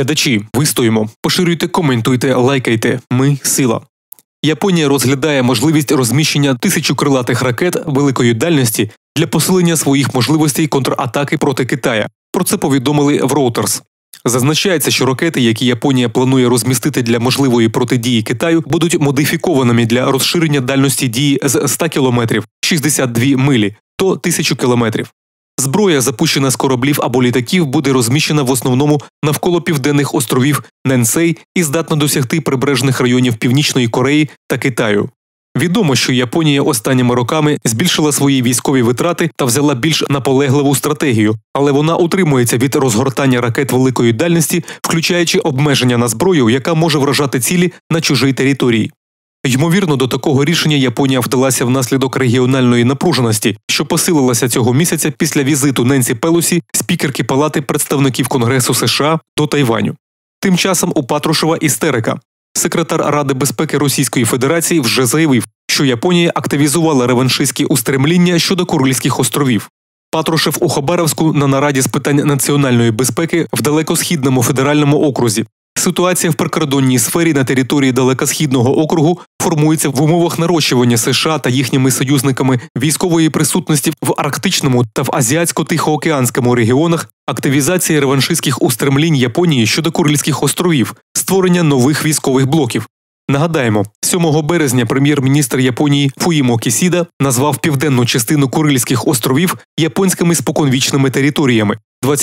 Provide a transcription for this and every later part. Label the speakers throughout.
Speaker 1: Глядачі, вистоїмо, поширюйте, коментуйте, лайкайте. Ми – сила. Японія розглядає можливість розміщення 1000 крилатих ракет великої дальності для посилення своїх можливостей контратаки проти Китая. Про це повідомили в Reuters. Зазначається, що ракети, які Японія планує розмістити для можливої протидії Китаю, будуть модифікованими для розширення дальності дії з 100 кілометрів – 62 милі до 1000 кілометрів. Зброя, запущена з кораблів або літаків, буде розміщена в основному навколо південних островів Ненсей і здатна досягти прибережних районів Північної Кореї та Китаю. Відомо, що Японія останніми роками збільшила свої військові витрати та взяла більш наполегливу стратегію, але вона утримується від розгортання ракет великої дальності, включаючи обмеження на зброю, яка може вражати цілі на чужій території. Ймовірно, до такого рішення Японія вдалася внаслідок регіональної напруженості, що посилилася цього місяця після візиту Ненсі Пелосі, спікерки Палати представників Конгресу США, до Тайваню. Тим часом у Патрушева істерика. Секретар Ради безпеки Російської Федерації вже заявив, що Японія активізувала реваншистські устремління щодо Курильських островів. Патрушев у Хабаровську на нараді з питань національної безпеки в Далекосхідному федеральному окрузі. Ситуація в прикордонній сфері на території Далекосхідного округу формується в умовах нарощування США та їхніми союзниками військової присутності в Арктичному та в Азіатсько-Тихоокеанському регіонах, активізації реваншистських устремлінь Японії щодо Курильських островів, створення нових військових блоків. Нагадаємо, 7 березня прем'єр-міністр Японії Фуїмо Кісіда назвав південну частину Курильських островів японськими споконвічними територіями.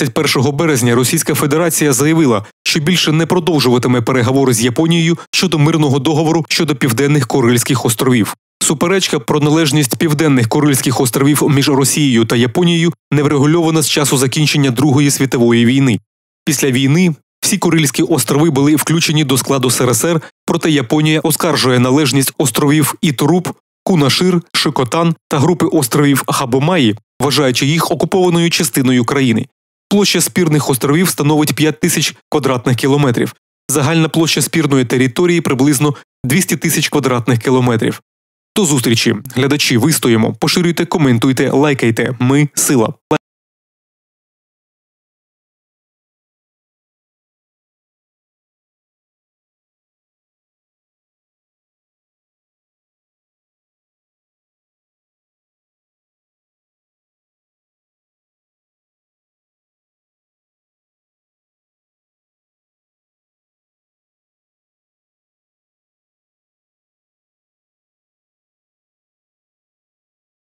Speaker 1: 21 березня Російська Федерація заявила, що більше не продовжуватиме переговори з Японією щодо мирного договору щодо південних Курильських островів. Суперечка про належність південних Курильських островів між Росією та Японією не врегульована з часу закінчення Другої світової війни. Після війни всі Курильські острови були включені до складу СРСР, проте Японія оскаржує належність островів Ітуруб, Кунашир, Шикотан та групи островів Хабомаї, вважаючи їх окупованою частиною країни. Площа спірних островів становить 5000 квадратних кілометрів. Загальна площа спірної території приблизно 200 тисяч квадратних кілометрів. До зустрічі. Глядачі, вистоїмо. Поширюйте, коментуйте, лайкайте. Ми – сила.